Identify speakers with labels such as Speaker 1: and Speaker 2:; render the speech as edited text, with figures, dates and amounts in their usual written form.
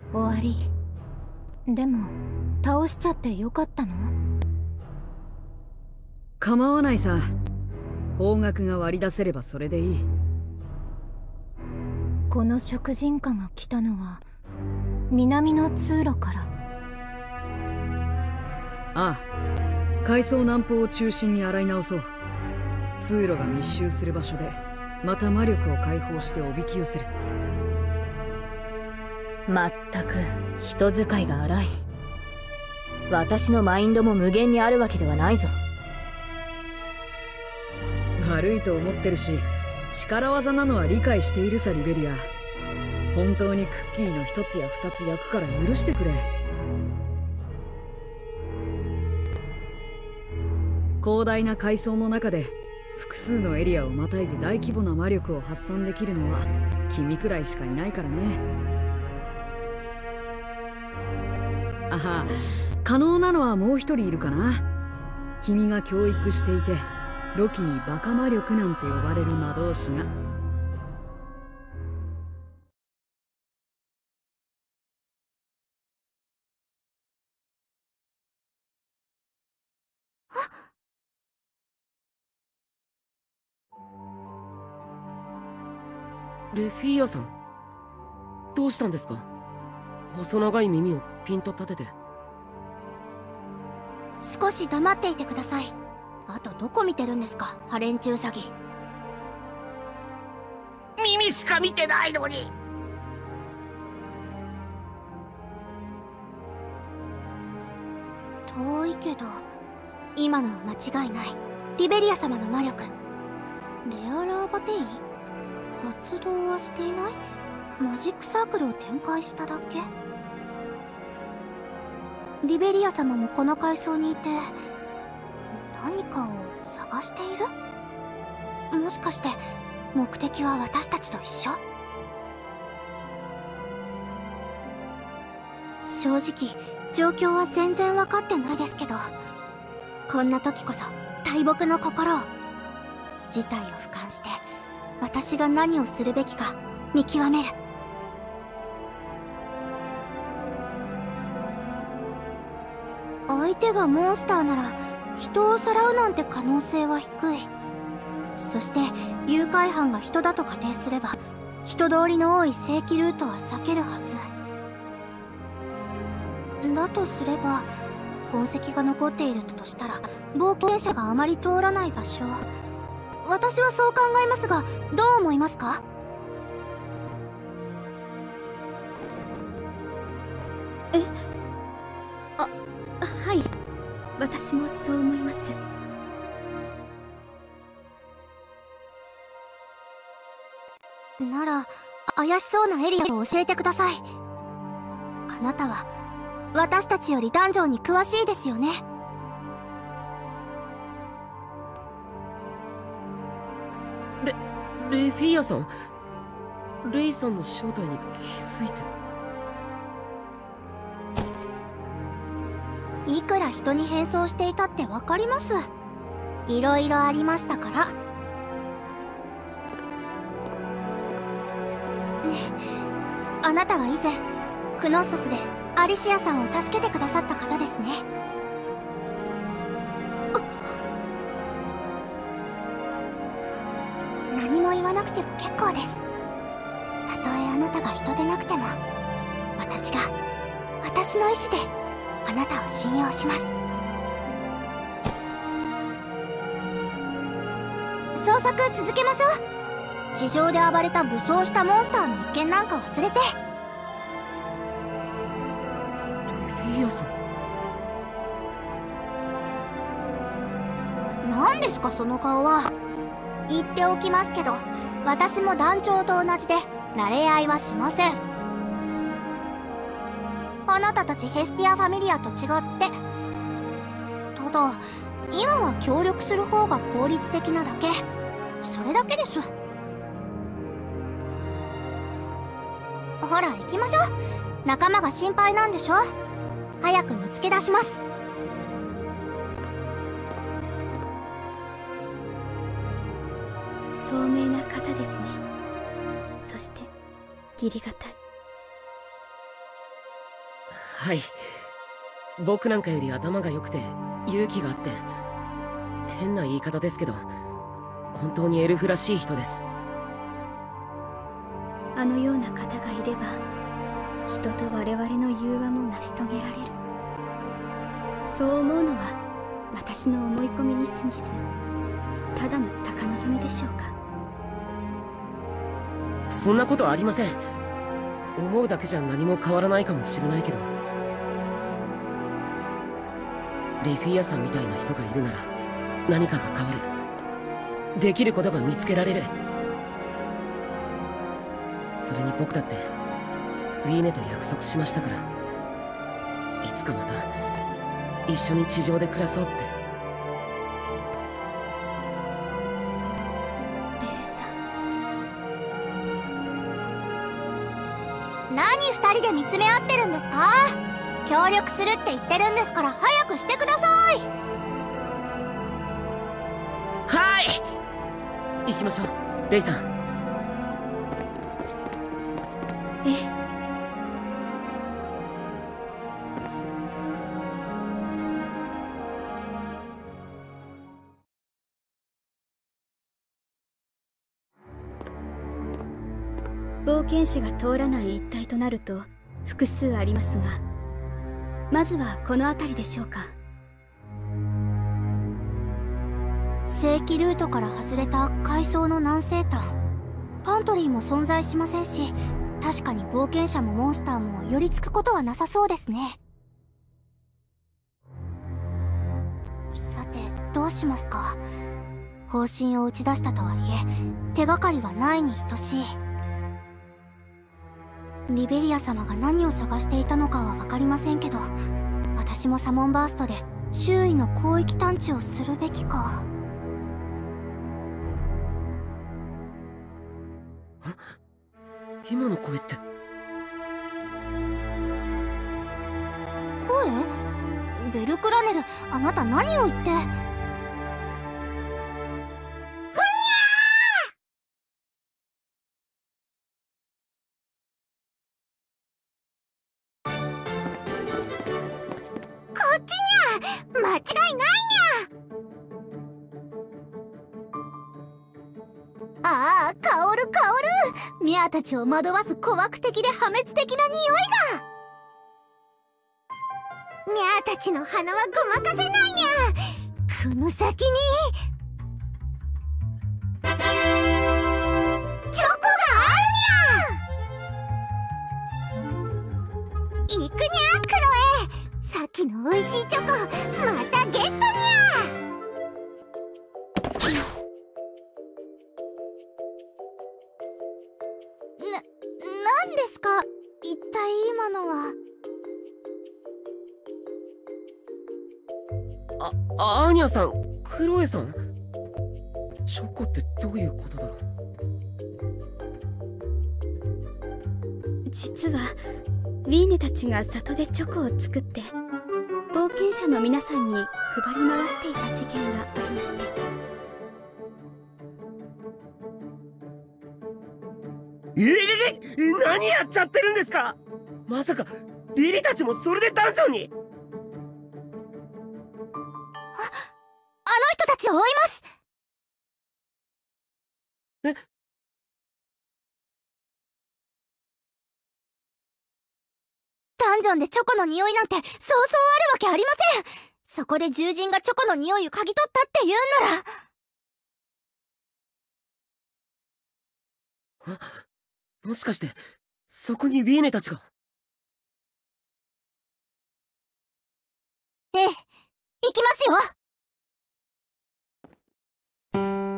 Speaker 1: 終わり。でも倒しちゃってよかったの？
Speaker 2: 構わないさ。方角が割り出せればそれでいい。
Speaker 1: この食人花が来たのは南の通路から。
Speaker 2: ああ、階層南方を中心に洗い直そう。通路が密集する場所でまた魔力を解放しておびき寄せる。
Speaker 3: まったく人使いが荒い。私のマインドも無限にあるわけではないぞ。
Speaker 2: 悪いと思ってるし、力技なのは理解しているさ。リベリア、本当にクッキーの一つや二つ焼くから許してくれ。広大な階層の中で複数のエリアをまたいで大規模な魔力を発散できるのは君くらいしかいないからね。あは、可能なのはもう一人いるかな。君が教育していてロキにバカ魔力なんて呼ばれる魔導士が。
Speaker 4: レフィーヤさん、どうしたんですか？細長い耳をピンと立てて。
Speaker 5: 少し黙っていてください。あとどこ見てるんですか、ハレンチウサギ。
Speaker 6: 耳しか見てないのに。
Speaker 5: 遠いけど今のは間違いない。リベリア様の魔力。レアラーバテイン発動はしていない。マジックサークルを展開しただけ。リベリア様もこの階層にいて何かを探している。もしかして目的は私たちと一緒？正直状況は全然分かってないですけど、こんな時こそ大木の心を。事態を俯瞰して私が何をするべきか見極める。相手がモンスターなら人をさらうなんて可能性は低い。そして誘拐犯が人だと仮定すれば人通りの多い正規ルートは避けるはずだとすれば、痕跡が残っているとしたら冒険者があまり通らない場所。私はそう考えますが、どう思いますか？
Speaker 7: はい、私もそう思います。
Speaker 5: なら怪しそうなエリアを教えてください。あなたは私たちよりダンジョンに詳しいですよね。
Speaker 4: レフィーヤさん、レイさんの正体に気づいて。
Speaker 5: いくら人に変装していたってわかります。いろいろありましたから。ね、あなたは以前クノッソスでアリシアさんを助けてくださった方ですね。何も言わなくても結構です。たとえあなたが人でなくても、私が私の意志であなたを信用します。捜索続けましょう。地上で暴れた武装したモンスターの一件なんか忘れて。
Speaker 4: レフィーヤさん、
Speaker 5: 何ですかその顔は。言っておきますけど、私も団長と同じで馴れ合いはしません。あなたたちヘスティアファミリアと違って。ただ今は協力する方が効率的なだけ。それだけです。ほら行きましょう。仲間が心配なんでしょ。早く見つけ出します。
Speaker 7: 聡明な方ですね。そして義理堅い。
Speaker 4: はい。僕なんかより頭が良くて勇気があって、変な言い方ですけど本当にエルフらしい人です。
Speaker 7: あのような方がいれば人と我々の融和も成し遂げられる。そう思うのは私の思い込みに過ぎず、ただの高望みでしょうか。
Speaker 4: そんなことありません。思うだけじゃ何も変わらないかもしれないけど、レフィアさんみたいな人がいるなら何かが変わる。できることが見つけられる。それに僕だってウィーネと約束しましたから、いつかまた一緒に地上で暮らそうって。
Speaker 7: ベルさ
Speaker 5: 何二人で見つめ合ってるんですか？協力するって言ってるんですから早くしてください。
Speaker 4: はい、行きましょうレイさん。
Speaker 7: ええ。冒険者が通らない一帯となると複数ありますが、まずはこの辺りでしょうか。
Speaker 5: 正規ルートから外れた海藻の南西端、パントリーも存在しませんし、確かに冒険者もモンスターも寄りつくことはなさそうですね。さてどうしますか。方針を打ち出したとはいえ手がかりはないに等しい。リベリア様が何を探していたのかは分かりませんけど、私もサモンバーストで周囲の広域探知をするべきか。
Speaker 4: 今の声って。
Speaker 5: 声？ベルクラネル、あなた何を言って。間違いないにゃ。ああ、香る香る。ミャアたちを惑わす怖く的で破滅的な匂いが。ミャアたちの鼻はごまかせないにゃ。この先にチョコがあるにゃ。行くにゃ、クロエ。さっきの美味しいチョコまたゲットにゃ。なんですか一体今のは。
Speaker 4: アーニャさん、クロエさん、チョコってどういうことだろう。
Speaker 7: 実はウィーネたちが里でチョコを作って冒険者の皆さんに配り回っていた事件がありまして。
Speaker 4: 何やっちゃってるんですか。まさかリリたちもそれでダンジョンに。
Speaker 5: あの人たちを追います。
Speaker 4: え？
Speaker 5: ダンジョンでチョコの匂いなんてそうそうあるわけありません。そこで獣人がチョコの匂いを嗅ぎ取ったっていうな
Speaker 4: ら。
Speaker 5: あ、
Speaker 4: もしかしてそこにウィーネたちが。
Speaker 5: ええ、行きますよ。